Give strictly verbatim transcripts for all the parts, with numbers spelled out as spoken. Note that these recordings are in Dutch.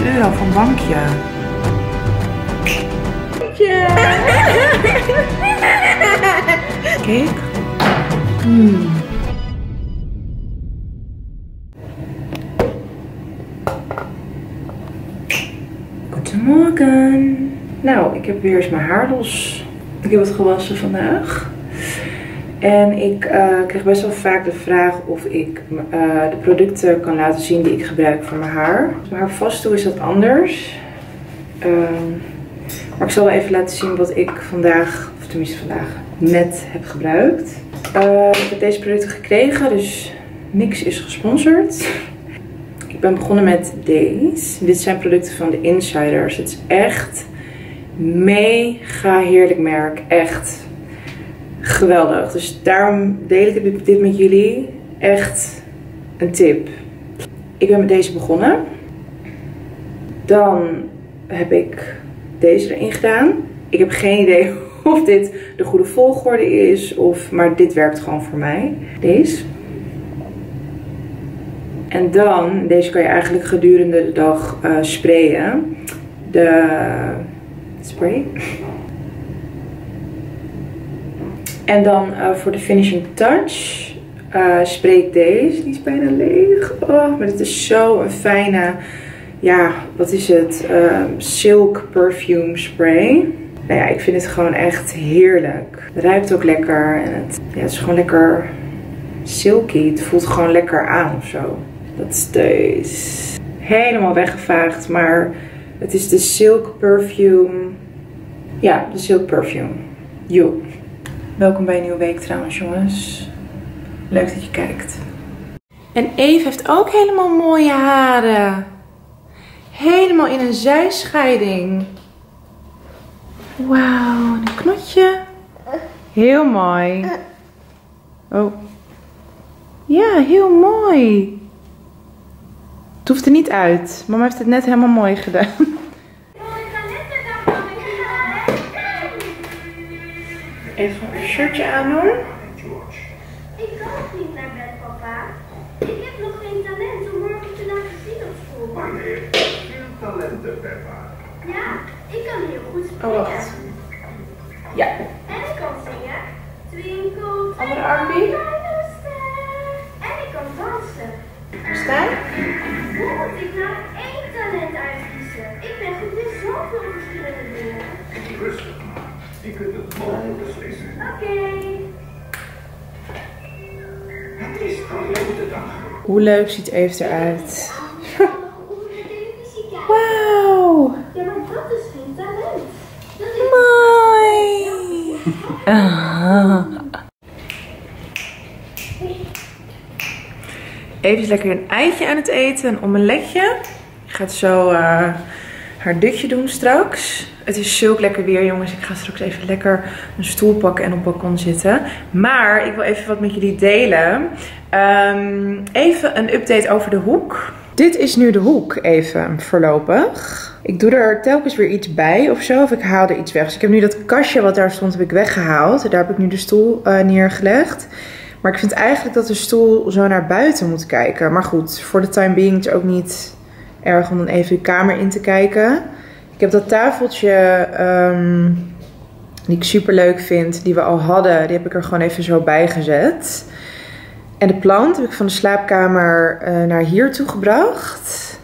euro voor een bankje. Kijk. Hmm. Goedemorgen. Nou, ik heb weer eens mijn haar los. Ik heb het gewassen vandaag. En ik uh, krijg best wel vaak de vraag of ik uh, de producten kan laten zien die ik gebruik voor mijn haar. Als mijn haar vast doe is dat anders. Uh, maar ik zal wel even laten zien wat ik vandaag, of tenminste vandaag, net heb gebruikt. Uh, ik heb deze producten gekregen, dus niks is gesponsord. Ik ben begonnen met deze. Dit zijn producten van de Insiders. Het is echt mega heerlijk merk. Echt geweldig. Dus daarom deel ik dit met jullie. Echt een tip. Ik ben met deze begonnen. Dan heb ik deze erin gedaan. Ik heb geen idee of dit de goede volgorde is. Of, maar dit werkt gewoon voor mij. Deze. En dan, deze kan je eigenlijk gedurende de dag uh, sprayen. De spray. En dan uh, voor de finishing touch uh, spray ik deze. Die is bijna leeg. Oh, maar dit is zo een fijne, ja, wat is het? Uh, silk perfume spray. Nou ja, ik vind het gewoon echt heerlijk. Het ruikt ook lekker. En het, ja, het is gewoon lekker silky. Het voelt gewoon lekker aan of zo. Dat is deze. Helemaal weggevaagd, maar het is de silk perfume. Ja, de silk perfume. Yo. Welkom bij een nieuwe week trouwens, jongens. Leuk dat je kijkt. En Eve heeft ook helemaal mooie haren. Helemaal in een zijscheiding. Wauw, een knotje. Heel mooi. Oh. Ja, heel mooi. Het hoeft er niet uit. Mama heeft het net helemaal mooi gedaan. Even een shirtje aandoen. Ik kan nog niet naar bed, papa. Ik heb nog geen talent om morgen te laten zien op school. Maar je hebt veel talenten, Peppa. Ja, ik kan heel goed springen. Oh, wacht. Ja. En ik kan zingen. Twinkle, Andere armpie. En ik kan dansen. Staan. Hoe moet ik nou één talent uitkiezen? Ik ben goed in zoveel verschillende dingen. Rustig maar. Je kunt het morgen beslissen. Oké. Okay. Het is een leuke dag. Hoe leuk ziet Eve eruit? Onder de televisie kijken. Wauw. Ja, maar dat is geen talent. Dat is Mooi. Ah. Eve is lekker een eitje aan het eten, een omeletje. Gaat zo uh, haar dutje doen straks. Het is zulk lekker weer, jongens. Ik ga straks even lekker een stoel pakken en op het balkon zitten. Maar ik wil even wat met jullie delen. Um, even een update over de hoek. Dit is nu de hoek even voorlopig. Ik doe er telkens weer iets bij of zo. Of ik haal er iets weg. Dus ik heb nu dat kastje wat daar stond, heb ik weggehaald. Daar heb ik nu de stoel uh, neergelegd. Maar ik vind eigenlijk dat de stoel zo naar buiten moet kijken. Maar goed, voor de time being is het ook niet erg om dan even de kamer in te kijken. Ik heb dat tafeltje um, die ik super leuk vind, die we al hadden, die heb ik er gewoon even zo bij gezet. En de plant heb ik van de slaapkamer uh, naar hier toe gebracht.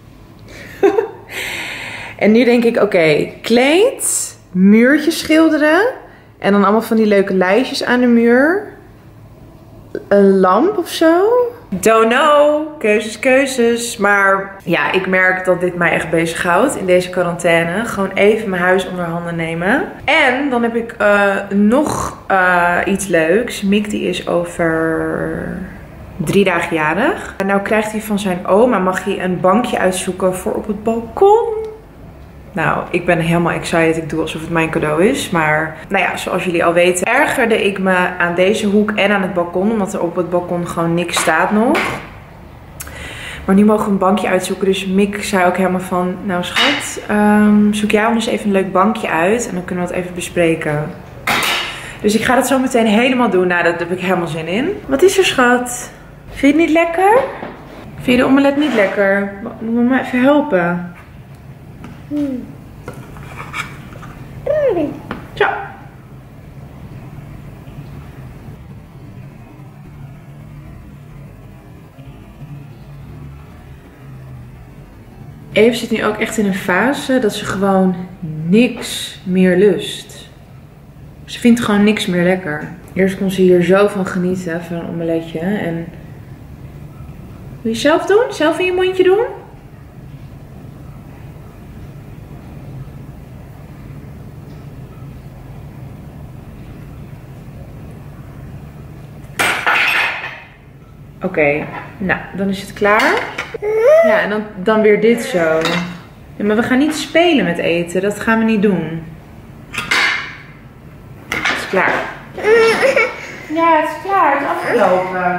En nu denk ik, oké, okay, kleed, muurtjes schilderen. En dan allemaal van die leuke lijstjes aan de muur. Een lamp of zo. Don't know. Keuzes, keuzes. Maar ja, ik merk dat dit mij echt bezighoudt in deze quarantaine. Gewoon even mijn huis onder handen nemen. En dan heb ik uh, nog uh, iets leuks. Mick die is over drie dagen jarig. En nou krijgt hij van zijn oma, mag hij een bankje uitzoeken voor op het balkon. Nou, ik ben helemaal excited. Ik doe alsof het mijn cadeau is. Maar nou ja, zoals jullie al weten, ergerde ik me aan deze hoek en aan het balkon. Omdat er op het balkon gewoon niks staat nog. Maar nu mogen we een bankje uitzoeken. Dus Mick zei ook helemaal van, nou schat, um, zoek jij ons even een leuk bankje uit. En dan kunnen we het even bespreken. Dus ik ga dat zo meteen helemaal doen. Nou, daar heb ik helemaal zin in. Wat is er, schat? Vind je het niet lekker? Vind je de omelet niet lekker? Moet me maar even helpen. Hmm. Zo. Eve zit nu ook echt in een fase dat ze gewoon niks meer lust. Ze vindt gewoon niks meer lekker. Eerst kon ze hier zo van genieten, van een omeletje. En wil je zelf doen? Zelf in je mondje doen? Oké, okay, nou, dan is het klaar. Ja, en dan, dan weer dit zo. Ja, maar we gaan niet spelen met eten, dat gaan we niet doen. Het is klaar. Ja, het is klaar, het is afgelopen.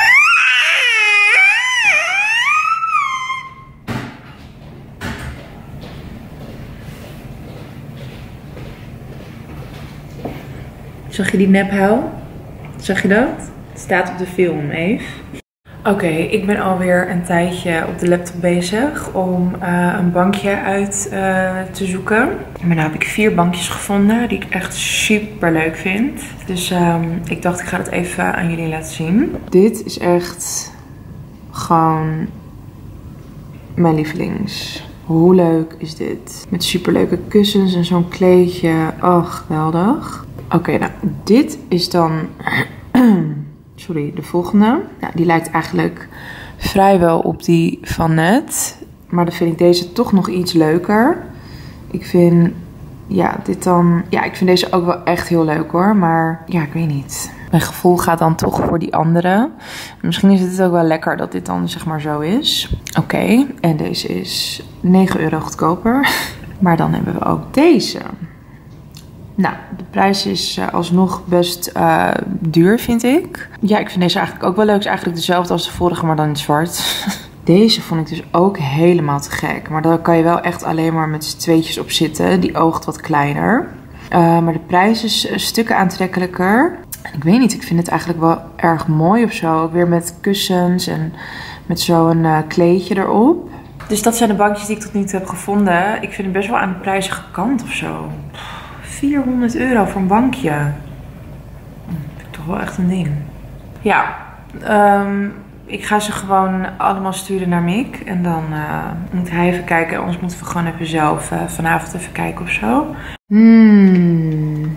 Zag je die nephouw? Zag je dat? Het staat op de film, Eve. Oké, okay, ik ben alweer een tijdje op de laptop bezig om uh, een bankje uit uh, te zoeken. Maar nu heb ik vier bankjes gevonden die ik echt super leuk vind. Dus um, ik dacht ik ga het even aan jullie laten zien. Dit is echt gewoon mijn lievelings. Hoe leuk is dit? Met super leuke kussens en zo'n kleedje. Oh, geweldig. Oké, okay, nou dit is dan... Sorry, de volgende. Nou, die lijkt eigenlijk vrijwel op die van net. Maar dan vind ik deze toch nog iets leuker. Ik vind, ja, dit dan... Ja, ik vind deze ook wel echt heel leuk hoor. Maar ja, ik weet niet. Mijn gevoel gaat dan toch voor die andere. Misschien is het ook wel lekker dat dit dan zeg maar zo is. Oké, okay, en deze is negen euro goedkoper. Maar dan hebben we ook deze. Nou, de prijs is uh, alsnog best uh, duur, vind ik. Ja, ik vind deze eigenlijk ook wel leuk. Het is eigenlijk dezelfde als de vorige, maar dan in zwart. Deze vond ik dus ook helemaal te gek. Maar daar kan je wel echt alleen maar met z'n tweetjes op zitten. Die oogt wat kleiner. Uh, maar de prijs is uh, stukken aantrekkelijker. En ik weet niet, ik vind het eigenlijk wel erg mooi of zo. Ook weer met kussens en met zo'n uh, kleedje erop. Dus dat zijn de bankjes die ik tot nu toe heb gevonden. Ik vind het best wel aan de prijzige kant of zo. vierhonderd euro voor een bankje. Dat vind ik toch wel echt een ding. Ja, um, ik ga ze gewoon allemaal sturen naar Mick. En dan uh, moet hij even kijken. Anders moeten we gewoon even zelf uh, vanavond even kijken of zo. Hmm.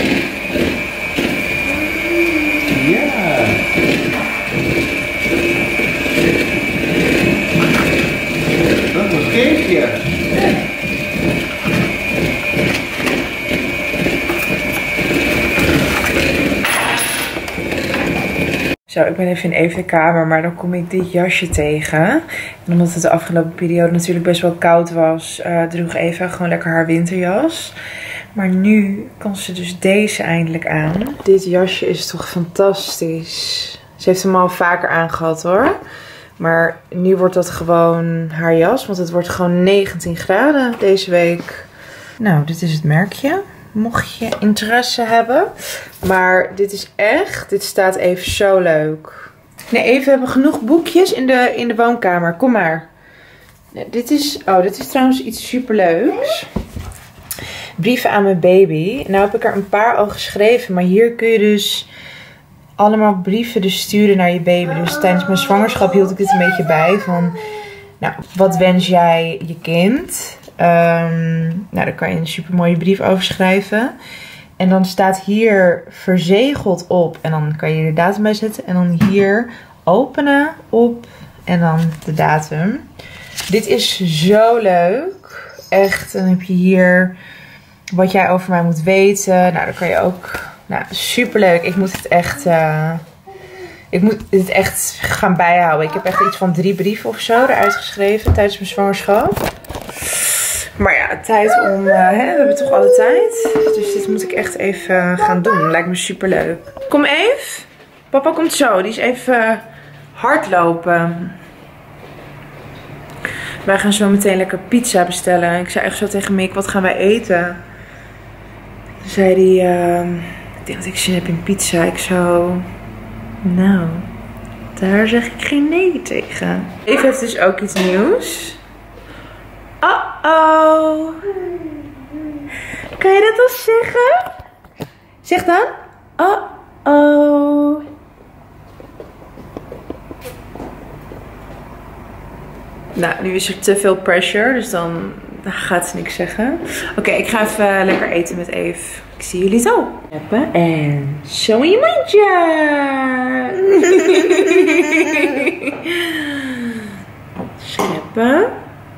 Ja. Dat was Keesje. Zo, ik ben even in Eve de kamer, maar dan kom ik dit jasje tegen. En omdat het de afgelopen periode natuurlijk best wel koud was, uh, droeg Eva gewoon lekker haar winterjas. Maar nu kan ze dus deze eindelijk aan. Dit jasje is toch fantastisch. Ze heeft hem al vaker aangehad hoor. Maar nu wordt dat gewoon haar jas, want het wordt gewoon negentien graden deze week. Nou, dit is het merkje. Mocht je interesse hebben. Maar dit is echt, dit staat even zo leuk. Nee, even we hebben genoeg boekjes in de, in de woonkamer. Kom maar. Nee, dit is, oh, dit is trouwens iets superleuks. Brieven aan mijn baby. Nou heb ik er een paar al geschreven. Maar hier kun je dus allemaal brieven dus sturen naar je baby. Dus tijdens mijn zwangerschap hield ik dit een beetje bij. Van, nou, wat wens jij je kind? Um, nou, daar kan je een super mooie brief over schrijven. En dan staat hier verzegeld op. En dan kan je de datum bij zetten. En dan hier openen op. En dan de datum. Dit is zo leuk. Echt. Dan heb je hier wat jij over mij moet weten. Nou, dan kan je ook... Nou, super leuk. Ik moet het echt... Uh, ik moet het echt gaan bijhouden. Ik heb echt iets van drie brieven of zo eruit geschreven tijdens mijn zwangerschap. Maar ja, tijd om... Uh, hè, we hebben toch alle tijd. Dus dit moet ik echt even gaan doen. Lijkt me super leuk. Kom Eve. Papa komt zo. Die is even hardlopen. Wij gaan zo meteen lekker pizza bestellen. Ik zei echt zo tegen Mick, wat gaan wij eten? Toen zei hij, uh, ik denk dat ik zin heb in pizza. Ik zo, nou, daar zeg ik geen nee tegen. Eve heeft dus ook iets nieuws. Oh! Uh-oh. Kan je dat al zeggen? Zeg dan. Uh-oh. Nou, nu is er te veel pressure, dus dan gaat ze niks zeggen. Oké, okay, ik ga even lekker eten met Eve. Ik zie jullie zo. Scheppen en zo in je mondje. Scheppen.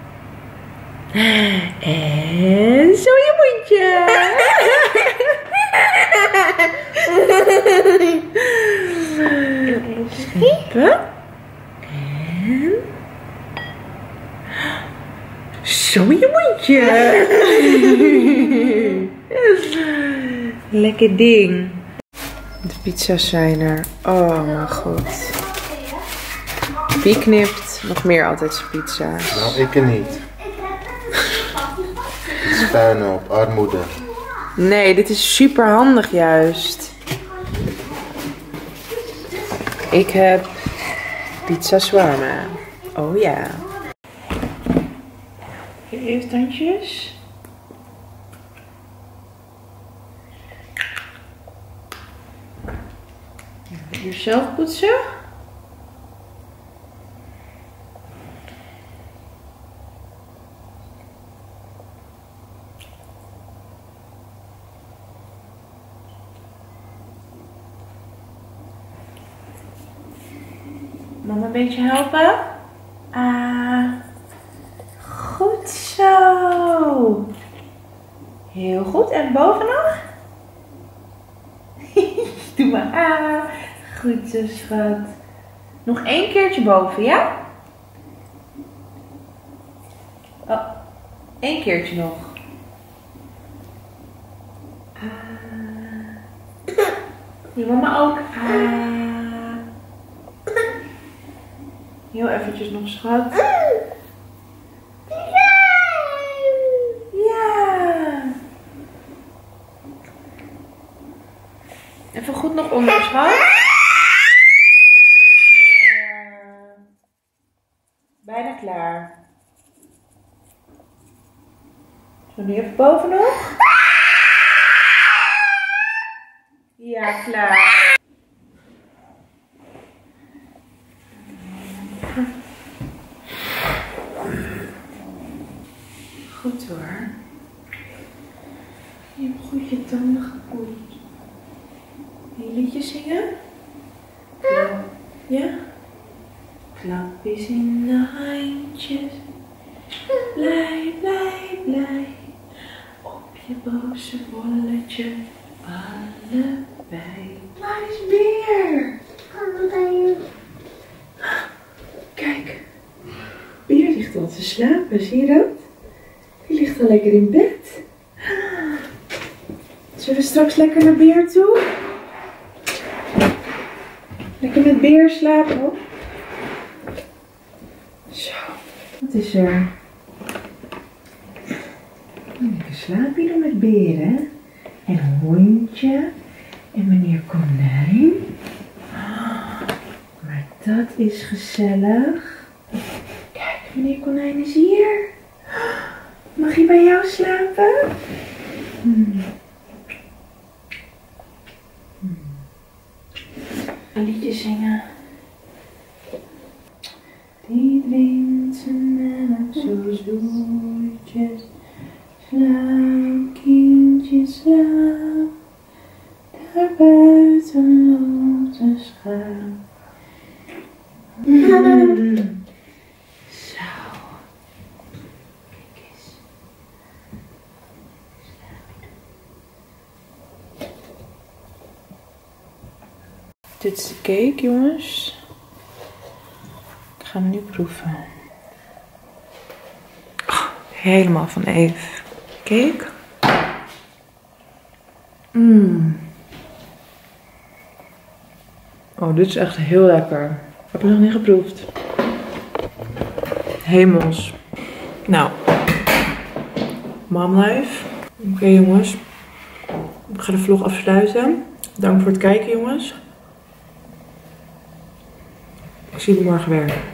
En zo in je mondje. Scheppen. En zo in je mondje. Lekker ding. De pizza's zijn er. Oh mijn god. Wie knipt nog meer altijd zijn pizza's? Nou, ik er niet. Het is puinhoop, armoede. Nee, dit is super handig juist. Ik heb pizza shawarma. Oh ja. Even tandjes. Jezelf poetsen. Mama een beetje helpen. Ah. Goed zo. Heel goed. En boven nog? Doe maar. Ah. Goed zo, schat. Nog één keertje boven, ja? Oh. Eén keertje nog. Ah. Die mama ook. Ah. Heel eventjes nog, schat. Ja. Even goed nog onder, schat. Ja. Bijna klaar. Zo, nu even boven nog. Ja, klaar. Goed hoor. Je hebt goed je tanden gepoetst. Wil je liedje zingen? Klap. Ja? Klap eens in de handjes. Blij, blij, blij. Op je boze bolletje. Allebei. Waar is Beer? Kijk. Beer ligt al te slapen, zie je dat? Die ligt al lekker in bed. Zullen we straks lekker naar Beer toe? Lekker met Beer slapen, hoor. Zo, wat is er? Lekker slapen doen met Beer, hè? En een hondje. En meneer Konijn. Maar dat is gezellig. Kijk, meneer Konijn is hier. Mag hij bij jou slapen? Hmm. Hmm. Een liedje zingen. Die drinkt zijn melk zo zoetjes. Slaap, kindje, slaap. Daar buiten loopt de schaap. Hmm. Zo. Kijk eens. Dit is de cake, jongens. Ik ga hem nu proeven. Oh, helemaal van Eve. Cake. Mmm. Oh, dit is echt heel lekker. Heb je nog niet geproefd? Hemels. Nou. Mom life. Oké, okay, jongens. Ik ga de vlog afsluiten. Dank voor het kijken, jongens. Ik zie jullie morgen weer.